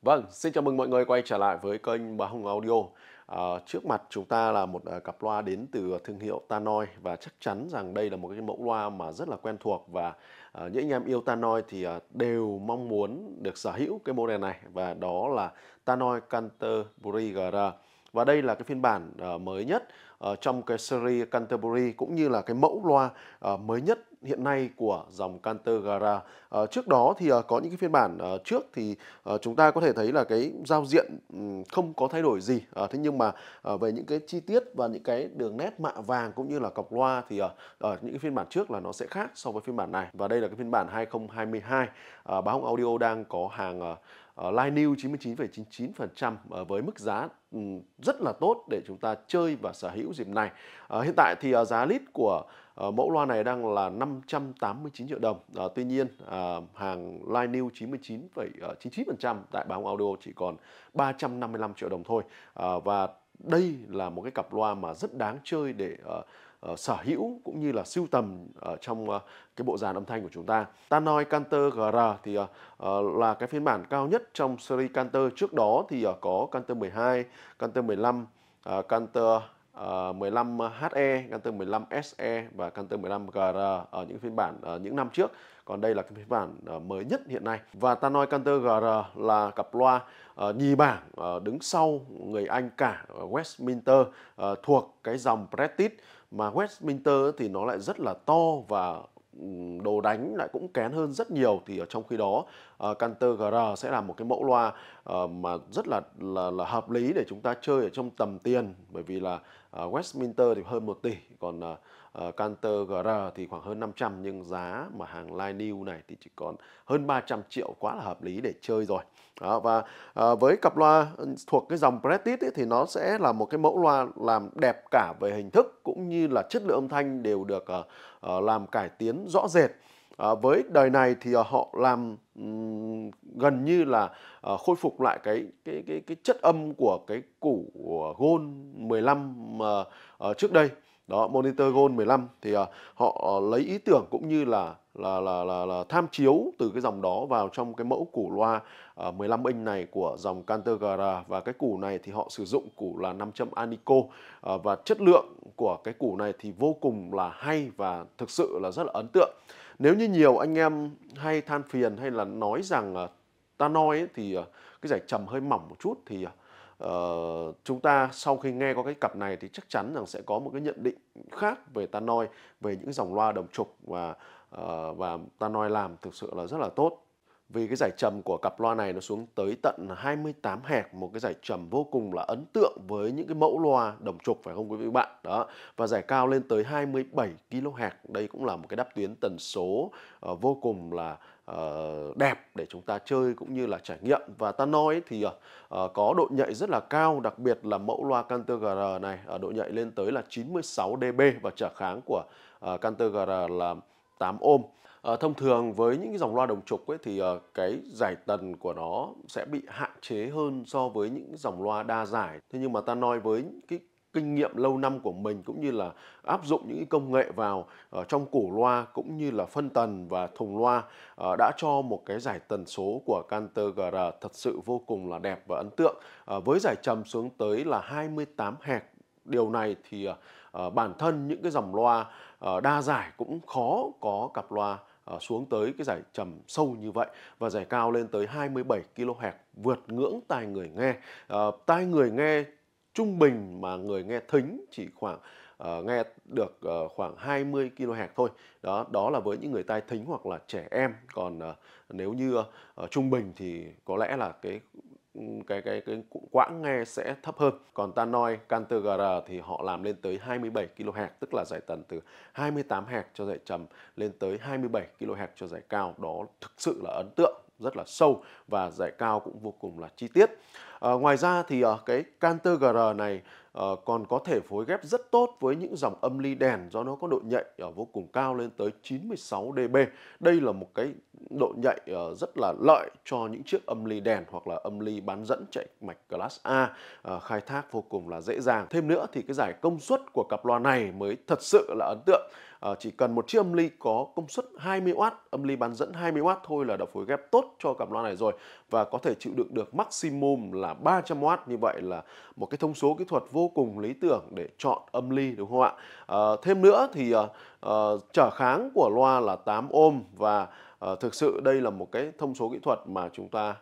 Vâng, xin chào mừng mọi người quay trở lại với kênh Bá Hùng Audio. Trước mặt chúng ta là một cặp loa đến từ thương hiệu Tannoy và chắc chắn rằng đây là một cái mẫu loa mà rất là quen thuộc và những anh em yêu Tannoy thì đều mong muốn được sở hữu cái model này và đó là Tannoy Canterbury GR. Và đây là cái phiên bản mới nhất trong cái series Canterbury cũng như là cái mẫu loa mới nhất hiện nay của dòng Canter Gara. Trước đó thì có những cái phiên bản trước thì chúng ta có thể thấy là cái giao diện không có thay đổi gì. Thế nhưng mà về những cái chi tiết và những cái đường nét mạ vàng cũng như là cọc loa thì ở những cái phiên bản trước là nó sẽ khác so với phiên bản này. Và đây là cái phiên bản 2022. Bá Hùng Audio đang có hàng Line New 99,99% với mức giá rất là tốt để chúng ta chơi và sở hữu dịp này. Hiện tại thì giá list của mẫu loa này đang là 589 triệu đồng. Tuy nhiên hàng Line New 99,99% tại Bá Hùng Audio chỉ còn 355 triệu đồng thôi. Và đây là một cái cặp loa mà rất đáng chơi để sở hữu cũng như là sưu tầm ở trong cái bộ dàn âm thanh của chúng ta. Tannoy Canter GR thì là cái phiên bản cao nhất trong series Canter. Trước đó thì có Canter 12, Canter 15, Canter 15HE, Canter 15SE và Canter 15GR ở những phiên bản những năm trước. Còn đây là cái phiên bản mới nhất hiện nay. Và Tannoy Canter GR là cặp loa nhì bảng đứng sau người Anh cả Westminster thuộc cái dòng Prestige, mà Westminster thì nó lại rất là to và đồ đánh lại cũng kén hơn rất nhiều. Thì ở trong khi đó Canter GR sẽ là một cái mẫu loa mà rất là hợp lý để chúng ta chơi ở trong tầm tiền, bởi vì là Westminster thì hơn 1 tỷ, còn Canter GR thì khoảng hơn 500, nhưng giá mà hàng Line New này thì chỉ còn hơn 300 triệu, quá là hợp lý để chơi rồi. Đó, và với cặp loa thuộc cái dòng Prestige thì nó sẽ là một cái mẫu loa làm đẹp cả về hình thức cũng như là chất lượng âm thanh đều được làm cải tiến rõ rệt. Với đời này thì họ làm gần như là khôi phục lại cái chất âm của cái củ Gold 15 mà trước đây. Đó, monitor Gold 15 thì họ lấy ý tưởng cũng như là tham chiếu từ cái dòng đó vào trong cái mẫu củ loa 15 inch này của dòng Canter GR. Và cái củ này thì họ sử dụng củ là 5 châm Anico và chất lượng của cái củ này thì vô cùng là hay và thực sự là rất là ấn tượng. Nếu như nhiều anh em hay than phiền hay là nói rằng Tannoy thì cái dải trầm hơi mỏng một chút thì chúng ta sau khi nghe có cái cặp này thì chắc chắn rằng sẽ có một cái nhận định khác về Tannoy, về những dòng loa đồng trục và Tannoy làm thực sự là rất là tốt. Vì cái dải trầm của cặp loa này nó xuống tới tận 28 Hz, một cái dải trầm vô cùng là ấn tượng với những cái mẫu loa đồng trục, phải không quý vị bạn? Đó. Và dải cao lên tới 27 kHz. Đây cũng là một cái đắp tuyến tần số vô cùng là đẹp để chúng ta chơi cũng như là trải nghiệm. Và Tannoy thì có độ nhạy rất là cao, đặc biệt là mẫu loa Canter GR này độ nhạy lên tới là 96 dB và trở kháng của Canter GR là 8 ohm. Thông thường với những cái dòng loa đồng trục ấy thì cái giải tần của nó sẽ bị hạn chế hơn so với những dòng loa đa giải. Thế nhưng mà Tannoy với cái kinh nghiệm lâu năm của mình cũng như là áp dụng những cái công nghệ vào trong củ loa cũng như là phân tần và thùng loa đã cho một cái giải tần số của Canter GR thật sự vô cùng là đẹp và ấn tượng. Với giải trầm xuống tới là 28 Hz. Điều này thì bản thân những cái dòng loa đa giải cũng khó có cặp loa xuống tới cái giải trầm sâu như vậy, và giải cao lên tới 27 kHz, vượt ngưỡng tai người nghe. Tai người nghe trung bình mà người nghe thính chỉ khoảng nghe được khoảng 20 kHz thôi. Đó là với những người tai thính hoặc là trẻ em. Còn nếu như trung bình thì có lẽ là cái quãng nghe sẽ thấp hơn. Còn Tannoy Canter GR thì họ làm lên tới 27 kHz, tức là giải tần từ 28 Hz cho giải trầm lên tới 27 kHz cho giải cao. Đó thực sự là ấn tượng, rất là sâu và giải cao cũng vô cùng là chi tiết. Ngoài ra thì cái Canter GR này còn có thể phối ghép rất tốt với những dòng âm ly đèn do nó có độ nhạy vô cùng cao lên tới 96 dB. Đây là một cái độ nhạy rất là lợi cho những chiếc âm ly đèn hoặc là âm ly bán dẫn chạy mạch Class A, khai thác vô cùng là dễ dàng. Thêm nữa thì cái giải công suất của cặp loa này mới thật sự là ấn tượng. Chỉ cần một chiếc âm ly có công suất 20W, âm ly bán dẫn 20W thôi là đã phối ghép tốt cho cặp loa này rồi, và có thể chịu đựng được maximum là 300W. Như vậy là một cái thông số kỹ thuật vô cùng lý tưởng để chọn âm ly, đúng không ạ? Thêm nữa thì trở kháng của loa là 8 ohm, và thực sự đây là một cái thông số kỹ thuật mà chúng ta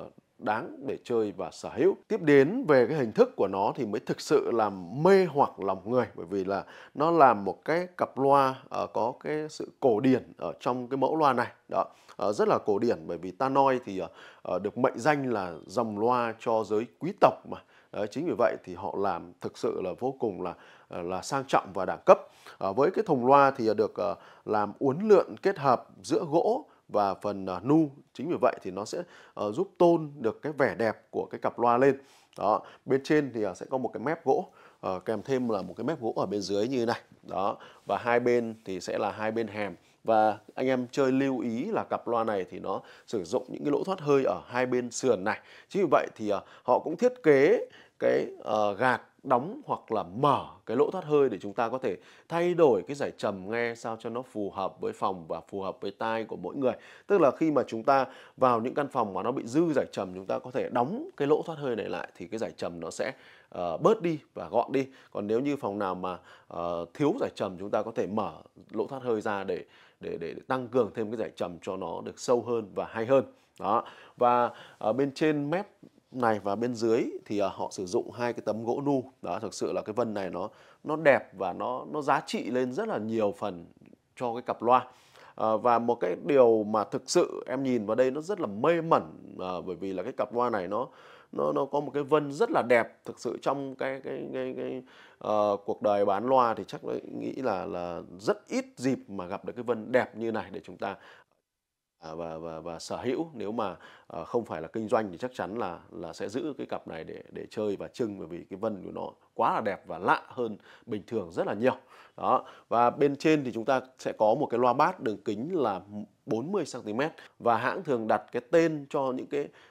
đáng để chơi và sở hữu. Tiếp đến về cái hình thức của nó thì mới thực sự làm mê hoặc lòng người, bởi vì là nó làm một cái cặp loa có cái sự cổ điển ở trong cái mẫu loa này. Đó, rất là cổ điển, bởi vì Tannoy thì được mệnh danh là dòng loa cho giới quý tộc mà. Đấy, chính vì vậy thì họ làm thực sự là vô cùng là sang trọng và đẳng cấp. Với cái thùng loa thì được làm uốn lượn kết hợp giữa gỗ và phần nu. Chính vì vậy thì nó sẽ giúp tôn được cái vẻ đẹp của cái cặp loa lên. Đó, bên trên thì sẽ có một cái mép gỗ, kèm thêm là một cái mép gỗ ở bên dưới như thế này. Đó, và hai bên thì sẽ là hai bên hèm. Và anh em chơi lưu ý là cặp loa này thì nó sử dụng những cái lỗ thoát hơi ở hai bên sườn này. Chính vì vậy thì họ cũng thiết kế cái gạt đóng hoặc là mở cái lỗ thoát hơi để chúng ta có thể thay đổi cái giải trầm nghe sao cho nó phù hợp với phòng và phù hợp với tai của mỗi người. Tức là khi mà chúng ta vào những căn phòng mà nó bị dư giải trầm, chúng ta có thể đóng cái lỗ thoát hơi này lại thì cái giải trầm nó sẽ bớt đi và gọn đi. Còn nếu như phòng nào mà thiếu giải trầm, chúng ta có thể mở lỗ thoát hơi ra để tăng cường thêm cái giải trầm cho nó được sâu hơn và hay hơn. Đó. Và ở bên trên mép này và bên dưới thì họ sử dụng hai cái tấm gỗ nu. Đó, thực sự là cái vân này nó đẹp và nó giá trị lên rất là nhiều phần cho cái cặp loa. Và một cái điều mà thực sự em nhìn vào đây nó rất là mê mẩn, bởi vì là cái cặp loa này nó có một cái vân rất là đẹp. Thực sự trong cuộc đời bán loa thì chắc nghĩ là rất ít dịp mà gặp được cái vân đẹp như này để chúng ta và sở hữu. Nếu mà không phải là kinh doanh thì chắc chắn là sẽ giữ cái cặp này để chơi và trưng, bởi vì cái vân của nó quá là đẹp và lạ hơn bình thường rất là nhiều. Đó, và bên trên thì chúng ta sẽ có một cái loa bass đường kính là 40 cm, và hãng thường đặt cái tên cho những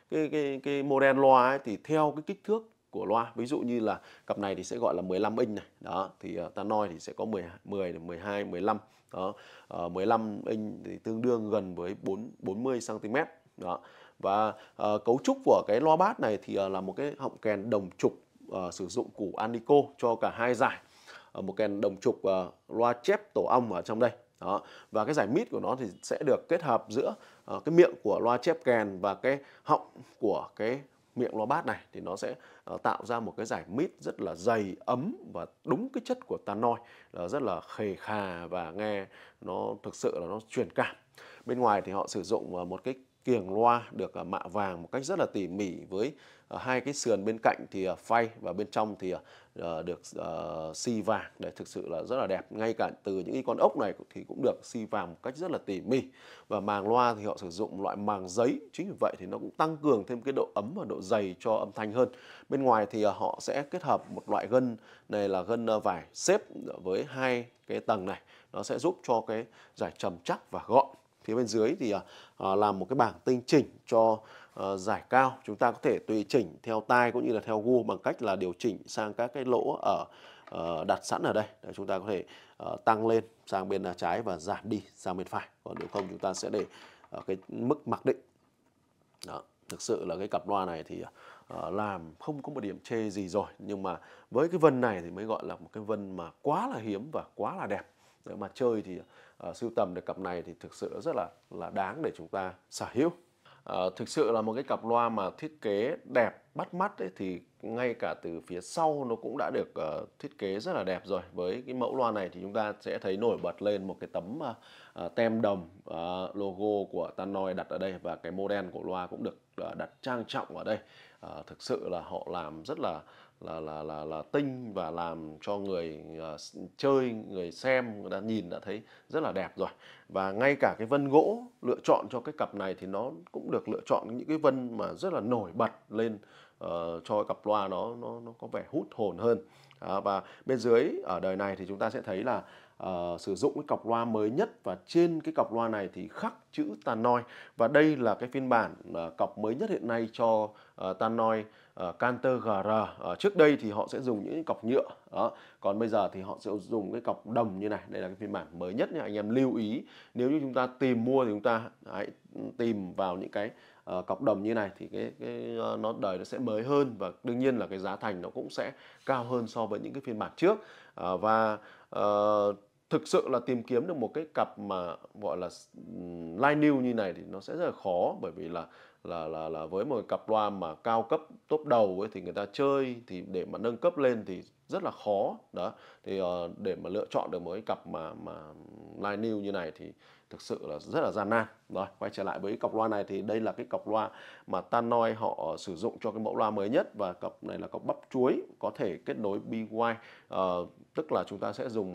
cái model loa ấy thì theo cái kích thước của loa. Ví dụ như là cặp này thì sẽ gọi là 15 inch này. Đó, thì Tannoy thì sẽ có 10, 12, 15. Đó, 15 inch thì tương đương gần với 40 cm. Đó. Và cấu trúc của cái loa bass này thì là một cái họng kèn đồng trục sử dụng củ Anico cho cả hai giải. Một kèn đồng trục loa chép tổ ong ở trong đây. Đó. Và cái giải mid của nó thì sẽ được kết hợp giữa cái miệng của loa chép kèn và cái họng của cái miệng loa bass này, thì nó sẽ tạo ra một cái giải mid rất là dày, ấm và đúng cái chất của Tannoy, rất là khề khà và nghe nó thực sự là nó truyền cảm. Bên ngoài thì họ sử dụng một cái kiềng loa được mạ vàng một cách rất là tỉ mỉ, với hai cái sườn bên cạnh thì phay, và bên trong thì được xi vàng. Để thực sự là rất là đẹp. Ngay cả từ những cái con ốc này thì cũng được xi vàng một cách rất là tỉ mỉ. Và màng loa thì họ sử dụng loại màng giấy, chính vì vậy thì nó cũng tăng cường thêm cái độ ấm và độ dày cho âm thanh hơn. Bên ngoài thì họ sẽ kết hợp một loại gân này là gân vải xếp với hai cái tầng này, nó sẽ giúp cho cái giải trầm chắc và gọn. Phía bên dưới thì làm một cái bảng tinh chỉnh cho giải cao. Chúng ta có thể tùy chỉnh theo tai cũng như là theo gu bằng cách là điều chỉnh sang các cái lỗ đặt sẵn ở đây. Để chúng ta có thể tăng lên sang bên trái và giảm đi sang bên phải. Còn nếu không chúng ta sẽ để cái mức mặc định. Đó. Thực sự là cái cặp loa này thì làm không có một điểm chê gì rồi. Nhưng mà với cái vân này thì mới gọi là một cái vân mà quá là hiếm và quá là đẹp. Nếu mà chơi thì sưu tầm được cặp này thì thực sự rất là đáng để chúng ta sở hữu. Thực sự là một cái cặp loa mà thiết kế đẹp bắt mắt ấy, thì ngay cả từ phía sau nó cũng đã được thiết kế rất là đẹp rồi. Với cái mẫu loa này thì chúng ta sẽ thấy nổi bật lên một cái tấm tem đồng logo của Tannoy đặt ở đây, và cái model của loa cũng được đặt trang trọng ở đây. Thực sự là họ làm rất là tinh, và làm cho người chơi, người xem, người ta nhìn đã thấy rất là đẹp rồi. Và ngay cả cái vân gỗ lựa chọn cho cái cặp này thì nó cũng được lựa chọn những cái vân mà rất là nổi bật lên cho cái cặp loa nó có vẻ hút hồn hơn. Đó, và bên dưới ở đời này thì chúng ta sẽ thấy là sử dụng cái cặp loa mới nhất, và trên cái cặp loa này thì khắc chữ Tannoy, và đây là cái phiên bản cọc mới nhất hiện nay cho Tannoy Canter GR. Trước đây thì họ sẽ dùng những cái cọc nhựa đó, còn bây giờ thì họ sẽ dùng cái cọc đồng như này. Đây là cái phiên bản mới nhất nha, anh em lưu ý. Nếu như chúng ta tìm mua thì chúng ta hãy tìm vào những cái cọc đồng như này, thì nó đời nó sẽ mới hơn, và đương nhiên là cái giá thành nó cũng sẽ cao hơn so với những cái phiên bản trước. Và thực sự là tìm kiếm được một cái cặp mà gọi là line new như này thì nó sẽ rất là khó, bởi vì là với một cặp loa mà cao cấp top đầu ấy, thì người ta chơi thì để mà nâng cấp lên thì rất là khó đó. Thì để mà lựa chọn được một cái cặp mà line new như này thì thực sự là rất là gian nan. Rồi, quay trở lại với cặp loa này, thì đây là cái cặp loa mà Tannoy họ sử dụng cho cái mẫu loa mới nhất, và cặp này là cặp bắp chuối, có thể kết nối BY, tức là chúng ta sẽ dùng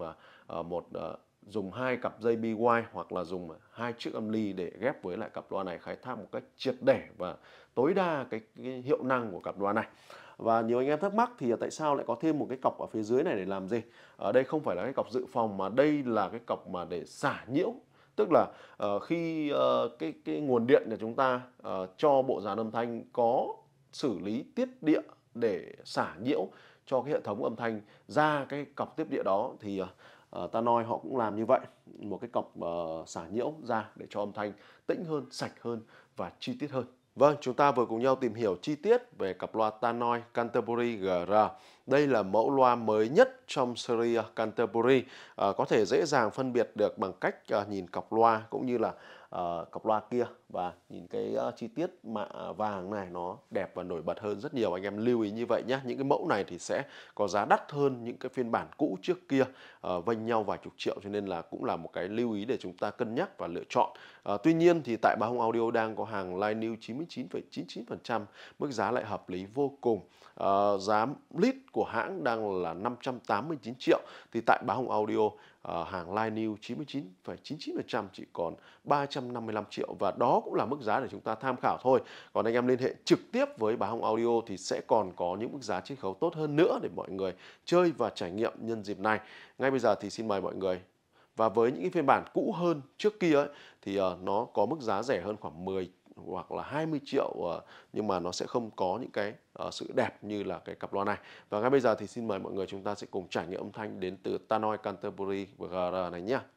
dùng hai cặp dây BY, hoặc là dùng hai chiếc âm ly để ghép với lại cặp loa này, khai thác một cách triệt để và tối đa cái hiệu năng của cặp loa này. Và nhiều anh em thắc mắc thì tại sao lại có thêm một cái cọc ở phía dưới này để làm gì? Ở đây không phải là cái cọc dự phòng, mà đây là cái cọc mà để xả nhiễu. Tức là khi cái nguồn điện của chúng ta cho bộ dàn âm thanh có xử lý tiết địa để xả nhiễu cho cái hệ thống âm thanh ra cái cọc tiếp địa đó, thì Tannoy họ cũng làm như vậy, một cái cọc xả nhiễu ra để cho âm thanh tĩnh hơn, sạch hơn và chi tiết hơn. Vâng, chúng ta vừa cùng nhau tìm hiểu chi tiết về cặp loa Tannoy Canterbury GR. Đây là mẫu loa mới nhất trong series Canterbury, có thể dễ dàng phân biệt được bằng cách nhìn cặp loa cũng như là cặp loa kia, và nhìn cái chi tiết mạ vàng này nó đẹp và nổi bật hơn rất nhiều. Anh em lưu ý như vậy nhé. Những cái mẫu này thì sẽ có giá đắt hơn những cái phiên bản cũ trước kia, vênh nhau vài chục triệu, cho nên là cũng là một cái lưu ý để chúng ta cân nhắc và lựa chọn. Tuy nhiên thì tại Bá Hùng Audio đang có hàng line new 99,99%, mức giá lại hợp lý vô cùng. Giá list của hãng đang là 589 triệu, thì tại Bá Hùng Audio hàng line new 99,99% chỉ còn 355 triệu, và đó cũng là mức giá để chúng ta tham khảo thôi. Còn anh em liên hệ trực tiếp với Bá Hùng Audio thì sẽ còn có những mức giá chiết khấu tốt hơn nữa để mọi người chơi và trải nghiệm nhân dịp này. Ngay bây giờ thì xin mời mọi người. Và với những cái phiên bản cũ hơn trước kia ấy, thì nó có mức giá rẻ hơn khoảng 10 hoặc là 20 triệu, nhưng mà nó sẽ không có những cái sự đẹp như là cái cặp loa này. Và ngay bây giờ thì xin mời mọi người chúng ta sẽ cùng trải nghiệm âm thanh đến từ Tannoy Canterbury GR này nhé.